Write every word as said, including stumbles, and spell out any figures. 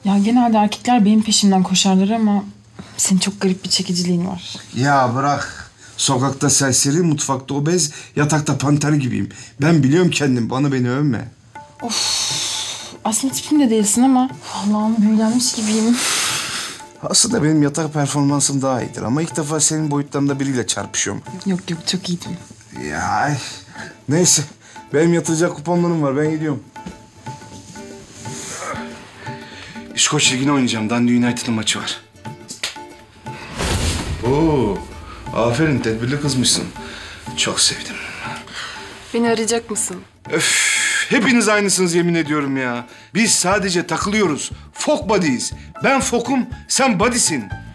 Ya genelde erkekler benim peşimden koşarlar ama senin çok garip bir çekiciliğin var. Ya bırak. Sokakta serseri, mutfakta obez, yatakta panter gibiyim. Ben biliyorum kendim, bana beni övme. Of. Aslında tipim de değilsin ama Allah'ım büyülenmiş gibiyim. Aslında benim yatak performansım daha iyidir ama ilk defa senin boyutlarında biriyle çarpışıyorum. Yok yok çok iyiydin. Ya neyse, benim yatıracak kuponlarım var, ben gidiyorum. İskoç Ligi'ne oynayacağım, Dundee United'ın maçı var. Oo, aferin, tedbirli kızmışsın. Çok sevdim. Beni arayacak mısın? Öf, hepiniz aynısınız yemin ediyorum ya. Biz sadece takılıyoruz. Fok buddies. Ben fokum, sen buddy'sin.